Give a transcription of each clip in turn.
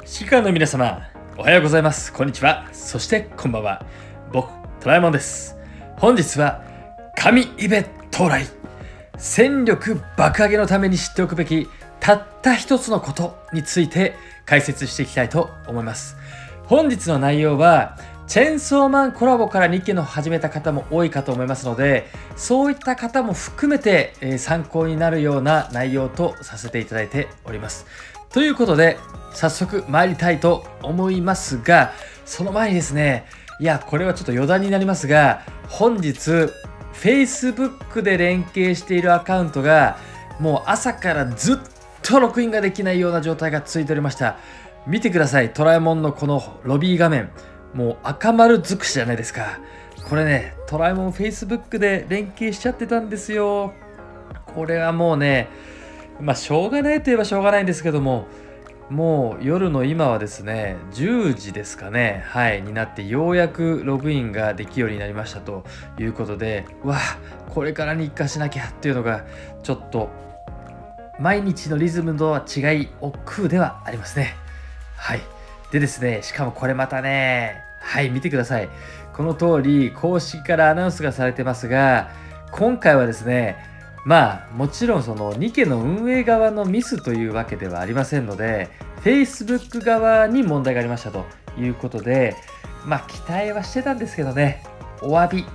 指揮官の皆様、おはようございます。こんにちは。そしてこんばんは。僕、トラえもんです。本日は、神イベ到来。戦力爆上げのために知っておくべき、たった一つのことについて解説していきたいと思います。本日の内容は、チェンソーマンコラボから2期の始めた方も多いかと思いますので、そういった方も含めて、参考になるような内容とさせていただいております。ということで、早速参りたいと思いますが、その前にですね、これはちょっと余談になりますが、本日、Facebook で連携しているアカウントが、もう朝からずっとログインができないような状態が続いておりました。見てください、ドラえもんのこのロビー画面。もう赤丸尽くしじゃないですか。これね、ドラえもん Facebook で連携しちゃってたんですよ。これはもうね、しょうがないといえばしょうがないんですけども、もう夜の今はですね、10時ですかね、になってようやくログインができるようになりましたということで、これから日課しなきゃっていうのが、ちょっと毎日のリズムとは違い、億劫ではありますね。でですね、しかもこれまたね、見てください。この通り、公式からアナウンスがされてますが、今回はですね、もちろんそのニケの運営側のミスというわけではありませんので、Facebook 側に問題がありましたということで、期待はしてたんですけどね、お詫び、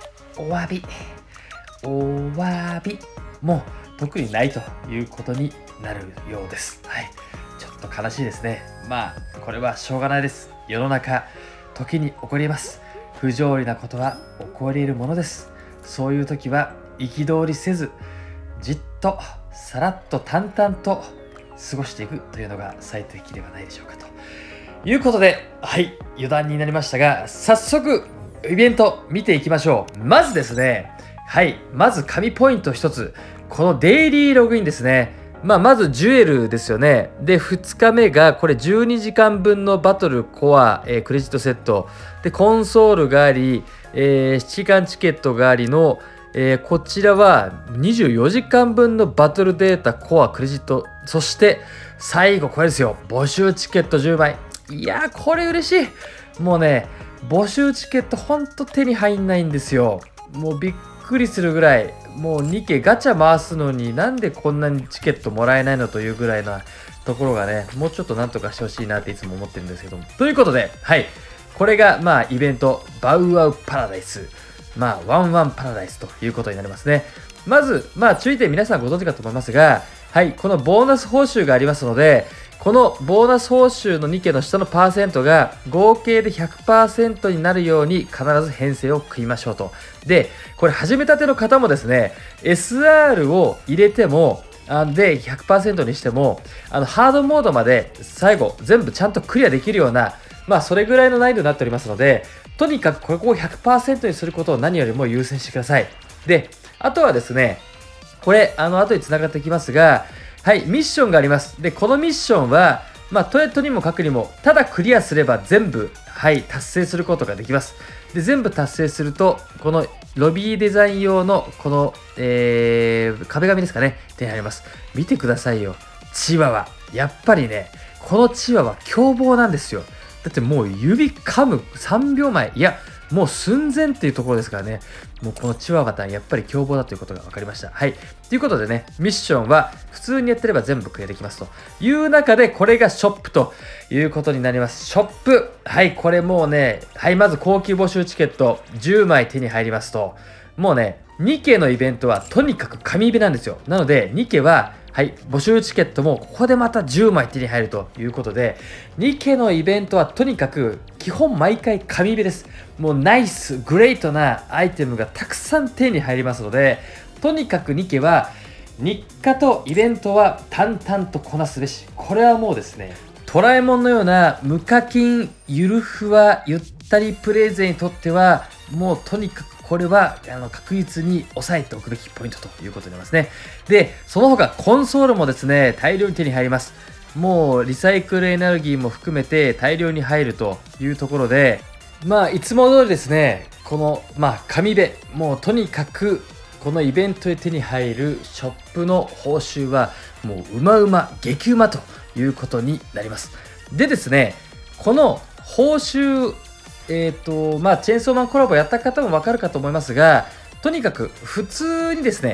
もう特にないということになるようです。ちょっと悲しいですね。これはしょうがないです。世の中、時に起こります。不条理なことは起こり得るものです。そういう時は憤りせず、じっとさらっと淡々と過ごしていくというのが最適ではないでしょうかということで、余談になりましたが、早速イベント見ていきましょう。まずですね、まず神ポイント一つ、このデイリーログインですね。まずジュエルですよね。で、2日目がこれ12時間分のバトルコア、クレジットセット。で、コンソールがあり、7時間チケットがありの、こちらは24時間分のバトルデータコアクレジット。そして最後これですよ。募集チケット10枚。これ嬉しい。もうね、募集チケットほんと手に入んないんですよ。もうびっくりするぐらい。もう2家ガチャ回すのになんでこんなにチケットもらえないのというぐらいなところがね、もうちょっとなんとかしてほしいなっていつも思ってるんですけども。ということで、これがイベント、バウアウパラダイス。ワンワンパラダイスということになりますね。まず、注意点皆さんご存知かと思いますが、このボーナス報酬がありますので、このボーナス報酬の2家の下のパーセントが合計で 100% になるように必ず編成を組みましょうと。で、これ始めたての方もですね、SR を入れても、で 100% にしても、ハードモードまで最後全部ちゃんとクリアできるような、それぐらいの難易度になっておりますので、とにかくここを 100% にすることを何よりも優先してください。で、あとはですね、これ、後に繋がってきますが、ミッションがあります。で、このミッションは、とにもかくにも、ただクリアすれば全部、達成することができます。で、全部達成すると、このロビーデザイン用の、この、壁紙ですかね、手に入ります。見てくださいよ。チワワ。やっぱりね、このチワワ、凶暴なんですよ。だってもう指噛む3秒前、もう寸前っていうところですからね。もうこのチワワタンやっぱり凶暴だということが分かりました。ということでね、ミッションは普通にやってれば全部クリアできますという中で、これがショップということになります。ショップ。これもうね、まず高級募集チケット10枚手に入りますと、もうね、2家のイベントはとにかく神イベなんですよ。なので、2家は募集チケットもここでまた10枚手に入るということで、2家のイベントはとにかく基本毎回神イベです。もうナイス、グレートなアイテムがたくさん手に入りますので、とにかく2家は日課とイベントは淡々とこなすべし。これはもうですね、ドラえもんのような無課金、ゆるふわ、ゆったりプレイ勢にとっては、もうとにかくこれは確実に押さえておくべきポイントということになりますね。で、その他コンソールもですね、大量に手に入ります。もうリサイクルエネルギーも含めて大量に入るというところで、いつも通りですね、この、神部、もうとにかくこのイベントで手に入るショップの報酬はもううまうま激うまということになります。 でですね、この報酬、チェーンソーマンコラボやった方もわかるかと思いますが、とにかく普通にですね、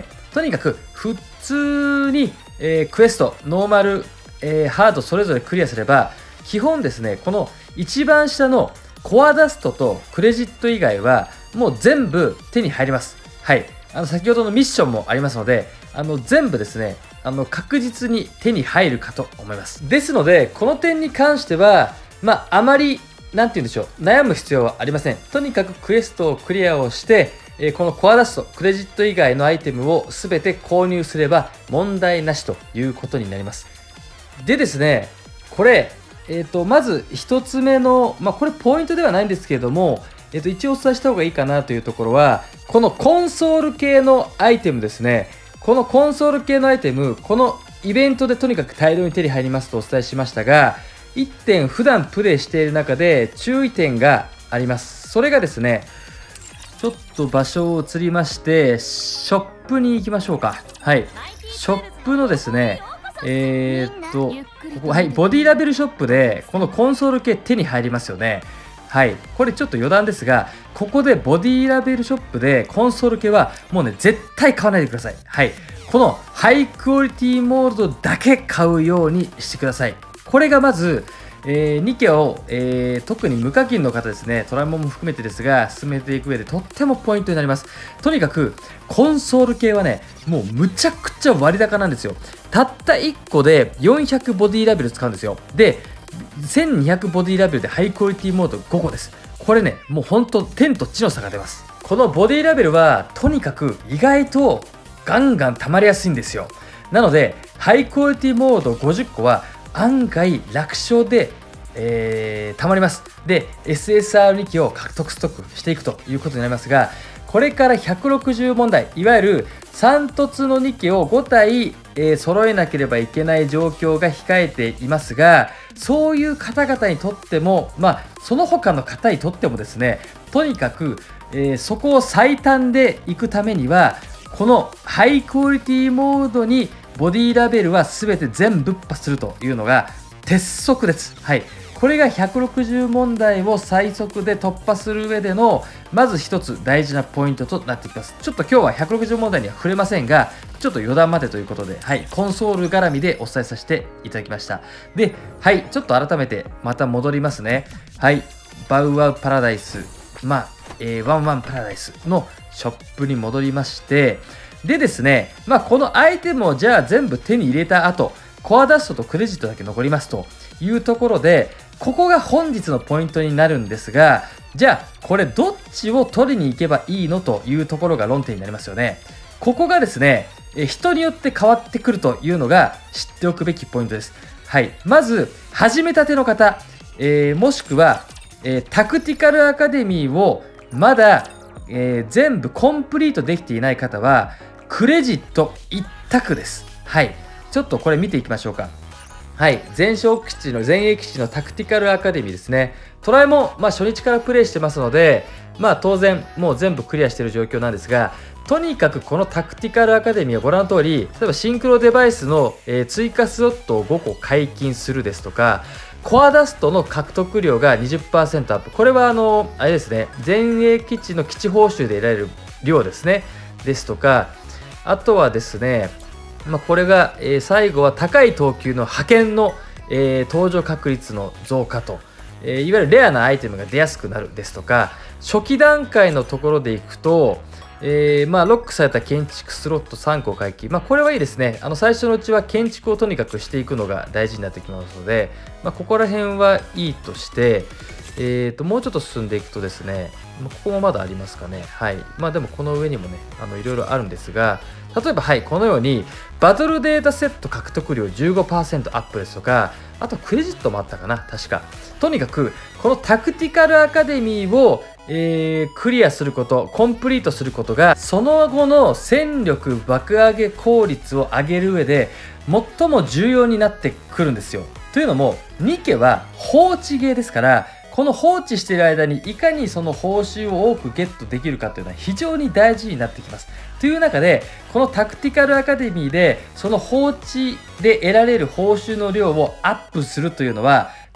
クエスト、ノーマル、ハードそれぞれクリアすれば、基本ですね、この一番下のコアダストとクレジット以外はもう全部手に入ります。はい。先ほどのミッションもありますので、全部ですね、確実に手に入るかと思います。ですので、この点に関しては、あまり、なんて言うんでしょう、悩む必要はありません。とにかくクエストをクリアをして、このコアダスト、クレジット以外のアイテムを全て購入すれば問題なしということになります。でですね、これ、まず1つ目の、これポイントではないんですけれども、一応お伝えした方がいいかなというところは、このコンソール系のアイテムですね。このコンソール系のアイテム、このイベントでとにかく大量に手に入りますとお伝えしましたが、1点普段プレイしている中で注意点があります。それがですね、ちょっと場所を移りまして、ショップに行きましょうか。はい。ショップのですね、ここ、はい、ボディラベルショップで、このコンソール系手に入りますよね。はい。これちょっと余談ですが、ここでボディラベルショップでコンソール系はもうね、絶対買わないでください。はい。このハイクオリティモードだけ買うようにしてください。これがまず、ニケを、特に無課金の方ですね、トライモンも含めてですが、進めていく上でとってもポイントになります。とにかく、コンソール系はね、もうむちゃくちゃ割高なんですよ。たった1個で400ボディラベル使うんですよ。で、1200ボディラベルでハイクオリティモード5個です。これね、もうほんと天と地の差が出ます。このボディラベルは、とにかく意外とガンガン溜まりやすいんですよ。なので、ハイクオリティモード50個は、案外楽勝で、たまります。で SSR2 機を獲得ストックしていくということになりますが、これから160問題、いわゆる3突の2機を5体、揃えなければいけない状況が控えていますが、そういう方々にとっても、その他の方にとってもですね、とにかく、そこを最短でいくためには、このハイクオリティモードにボディラベルは全て全部破するというのが鉄則です。はい。これが160問題を最速で突破する上でのまず一つ大事なポイントとなってきます。ちょっと今日は160問題には触れませんが、ちょっと余談までということで、はい、コンソール絡みでお伝えさせていただきました。で、はい、ちょっと改めてまた戻りますね。はい、バウワウパラダイス、ワンワンパラダイスのショップに戻りまして、でですね、このアイテムをじゃあ全部手に入れた後、コアダストとクレジットだけ残りますというところで、ここが本日のポイントになるんですが、じゃあこれどっちを取りに行けばいいのというところが論点になりますよね。ここがですね、人によって変わってくるというのが知っておくべきポイントです。はい、まず始めたての方、もしくは、タクティカルアカデミーをまだ、全部コンプリートできていない方はクレジット一択です。はい、ちょっとこれ見ていきましょうか。はい、前衛基地のタクティカルアカデミーですね。トライも、初日からプレイしてますので、当然もう全部クリアしている状況なんですが、とにかくこのタクティカルアカデミーはご覧の通り、例えばシンクロデバイスの、追加スロットを5個解禁するですとか、コアダストの獲得量が 20% アップ。これはあれですね、前衛基地の基地報酬で得られる量ですね。ですとか、あとはですね、これが、最後は高い等級の派遣の、登場確率の増加と、いわゆるレアなアイテムが出やすくなるですとか、初期段階のところでいくと、ロックされた建築スロット3個解禁、これはいいですね。最初のうちは建築をとにかくしていくのが大事になってきますので、ここら辺はいいとして、もうちょっと進んでいくとですね、ここもまだありますかね。はい。でもこの上にもね、いろいろあるんですが、例えば、はい、このように、バトルデータセット獲得量 15% アップですとか、あとクレジットもあったかな、確か。とにかく、このタクティカルアカデミーを、クリアすること、コンプリートすることが、その後の戦力爆上げ効率を上げる上で、最も重要になってくるんですよ。というのも、ニケは放置ゲーですから、この放置している間にいかにその報酬を多くゲットできるかというのは非常に大事になってきます。という中で、このタクティカルアカデミーでその放置で得られる報酬の量をアップするというのは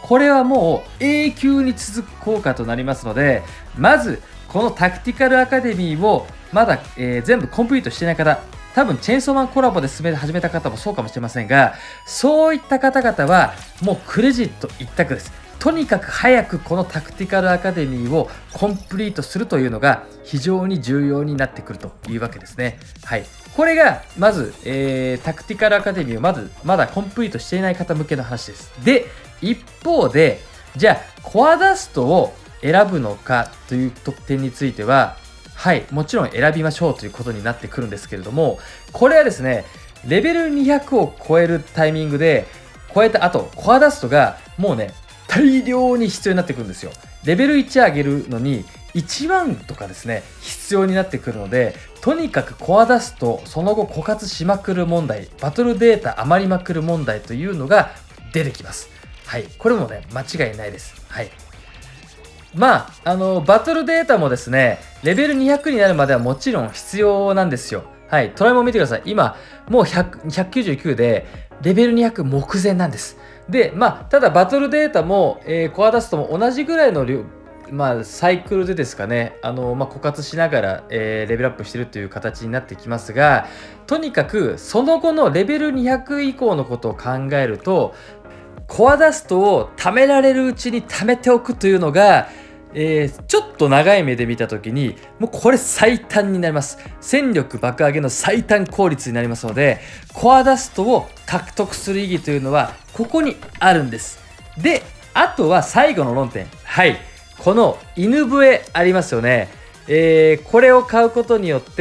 これはもう永久に続く効果となりますので、まずこのタクティカルアカデミーをまだ、全部コンプリートしていない方、多分チェーンソーマンコラボで始めた方もそうかもしれませんが、そういった方々はもうクレジット一択です。とにかく早くこのタクティカルアカデミーをコンプリートするというのが非常に重要になってくるというわけですね。はい。これがまず、タクティカルアカデミーをまだコンプリートしていない方向けの話です。で、一方で、じゃあコアダストを選ぶのかという点については、はい、もちろん選びましょうということになってくるんですけれども、これはですね、レベル200を超えるタイミングで、超えた後、コアダストがもうね、大量に必要になってくるんですよ。レベル1上げるのに1万とかですね、必要になってくるので、とにかくコアダスト、その後枯渇しまくる問題、バトルデータ余りまくる問題というのが出てきます。はい、これもね、間違いないです。はい。まあ、バトルデータもですね、レベル200になるまではもちろん必要なんですよ。はい、トライも見てください。今、もう199で、レベル200目前なんです。で、まあ、ただバトルデータも、コアダストも同じぐらいの量、まあ、サイクルでですかね、枯渇しながら、レベルアップしてるという形になってきますが、とにかくその後のレベル200以降のことを考えると、コアダストを貯められるうちに貯めておくというのが、ちょっと長い目で見た時にもうこれ最短になります。戦力爆上げの最短効率になりますので、コアダストを獲得する意義というのはここにあるんです。で、あとは最後の論点、はい、この犬笛ありますよね。これを買うことによって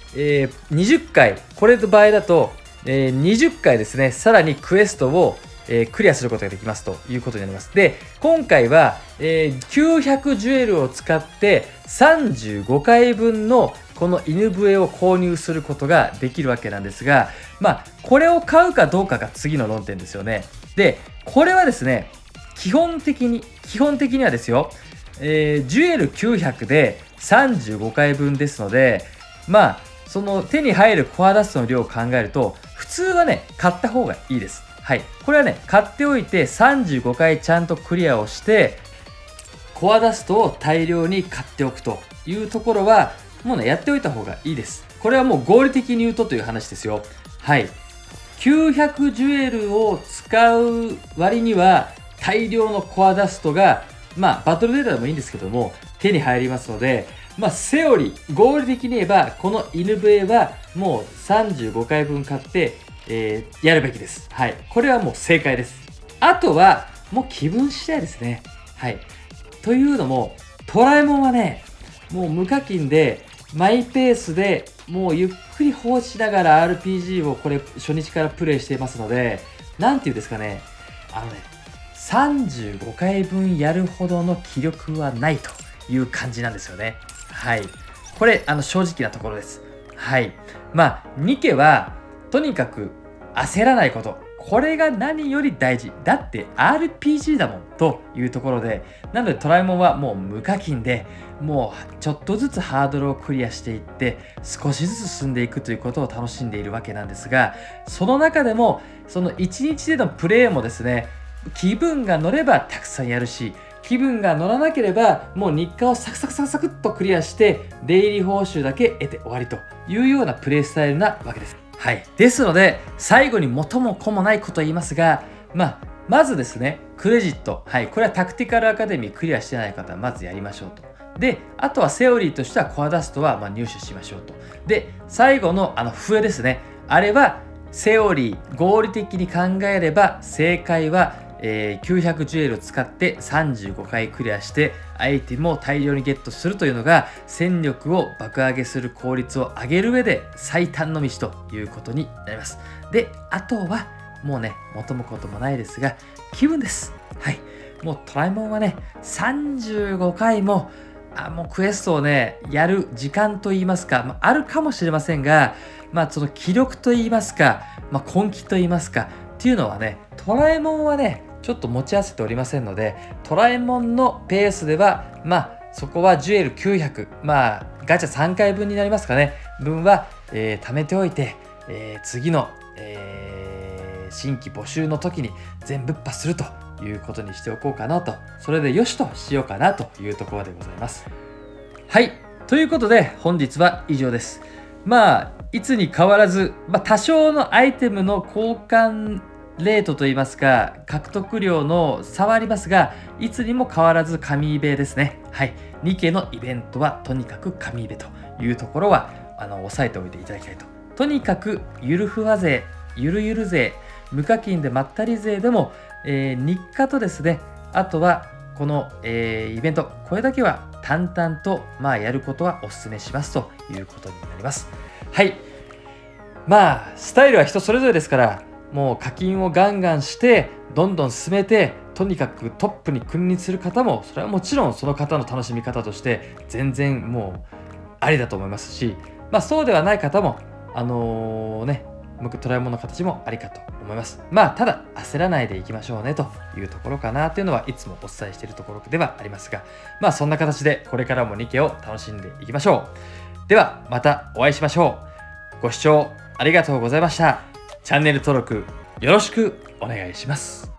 、20回、これの場合だと、20回ですね、さらにクエストをクリアすることができますということになります。で、今回は、900ジュエルを使って35回分のこの犬笛を購入することができるわけなんですが、まあ、これを買うかどうかが次の論点ですよね。で、これはですね、基本的にはですよ、ジュエル900で35回分ですので、まあ、その手に入るコアダストの量を考えると、普通はね、買った方がいいです。はい、これはね、買っておいて35回ちゃんとクリアをしてコアダストを大量に買っておくというところはもうね、やっておいた方がいいです。これはもう合理的に言うとという話ですよ。はい、900ジュエルを使う割には大量のコアダストが、まあバトルデータでもいいんですけども手に入りますので、まあセオリー合理的に言えばこの犬笛はもう35回分買ってやるべきです。はい。これはもう正解です。あとは、もう気分次第ですね。はい。というのも、トラえもんはね、もう無課金で、マイペースで、もうゆっくり放置しながら RPG をこれ初日からプレイしていますので、なんていうんですかね、35回分やるほどの気力はないという感じなんですよね。はい。これ、正直なところです。はい。まあ、ニケは、とにかく焦らないこと。これが何より大事。だって RPG だもんというところで、なのでトラえもんはもう無課金で、もうちょっとずつハードルをクリアしていって、少しずつ進んでいくということを楽しんでいるわけなんですが、その中でも、その1日でのプレイもですね、気分が乗ればたくさんやるし、気分が乗らなければもう日課をサクサクサクサクっとクリアして出入り報酬だけ得て終わりというようなプレイスタイルなわけです。はい。ですので、最後に元も子もないことを言いますが、まずですね、クレジット。はい。これはタクティカルアカデミークリアしてない方はまずやりましょうと。で、あとはセオリーとしてはコアダストは入手しましょうと。で、最後の笛ですね。あれはセオリー、合理的に考えれば正解は900ジュエルを使って35回クリアしてアイテムを大量にゲットするというのが戦力を爆上げする効率を上げる上で最短の道ということになります。で、あとはもうね、元もこともないですが気分です。はい。もうトラえもんはね、35回ももうクエストをね、やる時間といいますか、あるかもしれませんが、その気力といいますか、根気といいますかっていうのはね、トラえもんはね、ちょっと持ち合わせておりませんので、トラえもんのペースでは、そこはジュエル900、ガチャ3回分になりますかね、分は、貯めておいて、次の、新規募集の時に全部破するということにしておこうかなと、それでよしとしようかなというところでございます。はい。ということで本日は以上です。いつに変わらず、多少のアイテムの交換レートといいますか、獲得量の差はありますが、いつにも変わらず神イベですね。はい。ニケのイベントはとにかく神イベというところは、押さえておいていただきたいと。とにかく、ゆるふわ勢、ゆるゆる勢、無課金でまったり勢でも、日課とですね、あとは、この、イベント、これだけは淡々と、やることはお勧めしますということになります。はい。スタイルは人それぞれですから、もう課金をガンガンして、どんどん進めて、とにかくトップに君臨する方も、それはもちろんその方の楽しみ方として、全然もうありだと思いますし、そうではない方も、トライモンの形もありかと思います。ただ、焦らないでいきましょうねというところかなというのはいつもお伝えしているところではありますが、そんな形でこれからもニケを楽しんでいきましょう。では、またお会いしましょう。ご視聴ありがとうございました。チャンネル登録よろしくお願いします。